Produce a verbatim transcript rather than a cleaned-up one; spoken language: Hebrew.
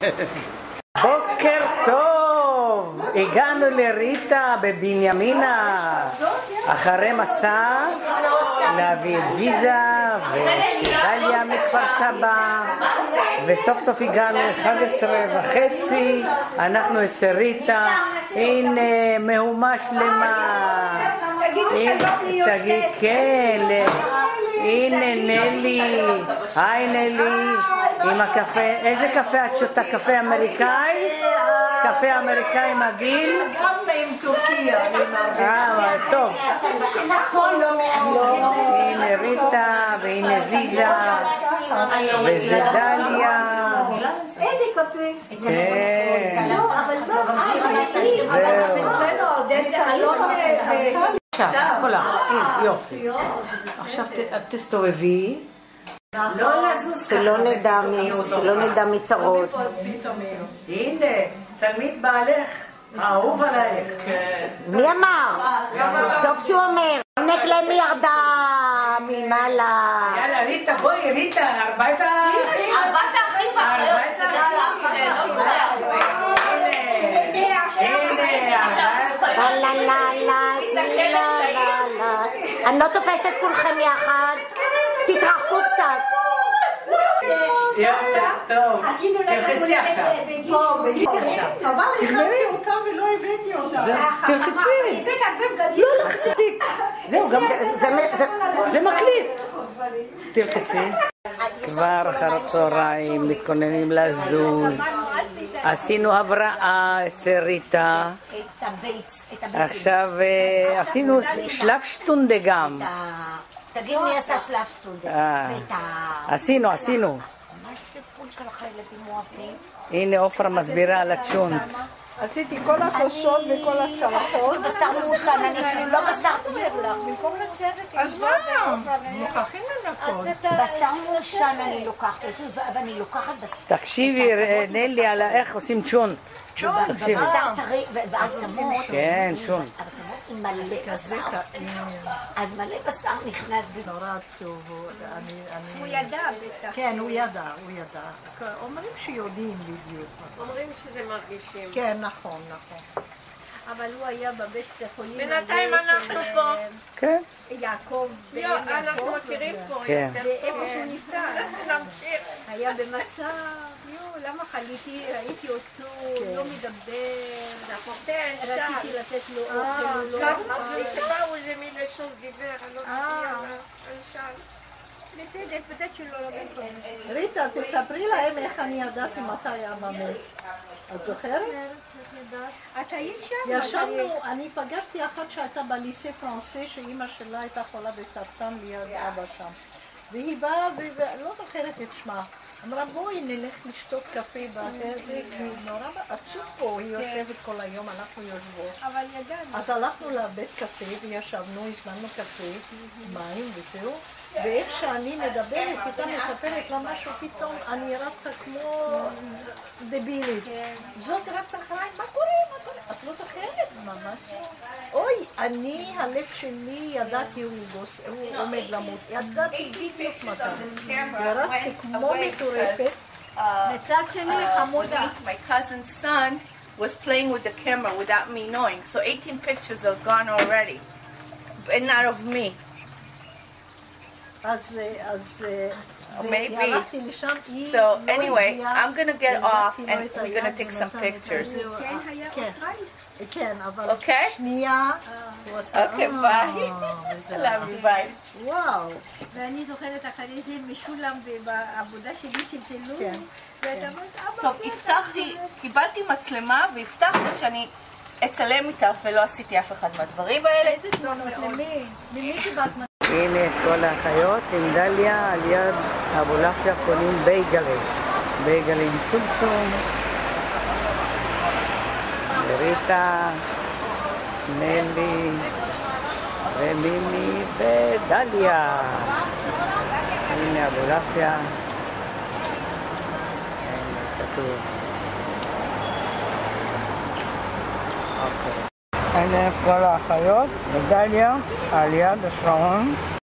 בוקר טוב! הגענו לריטה בבנימינה אחרי מסע להביא את זיזה ודליה מכפר סבא, וסוף סוף הגענו ל-אחת עשרה וחצי. אנחנו אצל ריטה. הנה מהומה שלמה. תגיד כן. הנה נלי. היי נלי עם הקפה. איזה קפה את שותה? קפה אמריקאי? קפה אמריקאי מגעיל? גם עם טורקיה. אה, טוב. הנה ריטה והנה זיזה וזה דליה. איזה קפה? כן. עכשיו, קולה, יופי. עכשיו תסתובבי. שלא נדע שלא נדע מצרות. הנה, צלמי את בעלך, האהוב עלייך. מי אמר? טוב שהוא אומר. עונק להם ירדה ממעלה. יאללה, ריטה, בואי, ריטה, ארבעת האחים. ארבעת האחים והאחיות, זה דבר שלא קורה הרבה. אני לא תופסת את כולכם יחד. תתרחקו קצת. טוב, תלחצי עכשיו. אבל הכנתי אותם ולא הבאתי אותם. תלחצי. הבאת הרבה בגדים. לא, לחצי. זהו, גם זה מקליט. תלחצי. כבר אחר הצהריים מתכוננים לזוז. עשינו הבראה אצל ריטה. עכשיו עשינו שלב שטונדה גם. תגיד מי עשה שלב שטונדה. עשינו, עשינו. מה זה פול ככה ילדים אוהבים? הנה עופרה מסבירה על הצ'ונט. עשיתי כל הכוסות וכל הצלחות. בשר מעושן, אני אפילו לא בשר לך, במקום לשבת עם אז מה? מוכרחים לנקות. בשר מעושן אני לוקחת, ואני לוקחת בשר. תקשיבי נלי על איך עושים צ'ונט. צ'ונט, בשר טרי ועצמות. כן, צ'ונט. עם מלא בשר. אז מלא בשר נכנס ב... נורא עצוב. הוא ידע בטח. כן, הוא ידע, הוא ידע. אומרים שיודעים בדיוק. אומרים שזה מרגישים. כן, נכון, נכון. אבל הוא היה בבית החולים. בינתיים אנחנו פה. כן. יעקב. לא, אנחנו מכירים פה. כן. ואיפה שהוא נפטר. נמשיך. היה במצב, יו, למה חליתי, ראיתי אותו, לא מדבר. רציתי לתת לו אוכל, הוא לא אוכל. שבאו איזה מילה שוב דיבר, אני לא יודעת, אני שאל. בסדר, פתאת שלא לא בטוח. ריטה, תספרי להם איך אני ידעתי מתי אבא מת. את זוכרת? את היית שם? ישבנו, אני פגשתי אחת שהייתה בליסה פרנסה, שאימא שלה הייתה חולה בסרטן ליד אבא שם. והיא באה, ולא זוכרת את שמה. אמרה בואי נלך לשתות קפה בזה, כי נורא עצוב פה, היא יושבת כל היום, אנחנו יושבות. אבל ידענו. אז הלכנו לבית קפה וישבנו, הזמנו קפה, מים וזהו. ואיך שאני מדברת, איתה מספרת לה משהו, פתאום אני רצה כמו דבילית. זאת רצה אחריי, מה קורה? מה קורה? את לא זוכרת? ממש. אוי, אני, הלב שלי, ידעתי הוא עומד למות. ידעתי בדיוק מתי. ורצתי כמו מטורפת. מצד שני, חמודה. My cousin's son was playing with the camera without me knowing, so eighteen pictures are gone already, and not of me. אז, אז, maybe. So anyway, I'm gonna get off and we're gonna take some pictures. כן, אבל Okay? שנייה. Okay, bye. Love you, bye. וואו. ואני זוכרת אחרי זה משולם ובעבודה שלי צלצלו. ואת אמרת, אבא, טוב, הבטחתי, קיבלתי מצלמה והבטחתי שאני אצלם איתך ולא עשיתי אף אחד מהדברים האלה. איזה תמונות, למי? למי קיבלת? הנה את כל האחיות עם דליה על יד אבולעפיה קונים בייגלה. בייגלה עם סומסום. וריטה, נלי, ומימי ודליה. הנה אבולעפיה. הנה כתוב. אוקיי. הנה את כל האחיות, ודליה על יד השעון.